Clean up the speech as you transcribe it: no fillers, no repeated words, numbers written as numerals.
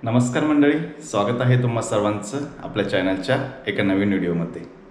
नमस्कार मंडळी, स्वागत आहे तुम्हा सर्वांचं आपल्या चॅनलच्या एका नवीन व्हिडिओमध्ये।